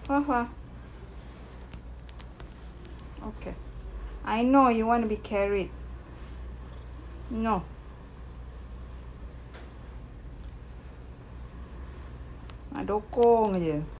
Okay. I know you want to be carried. No. Dokong je.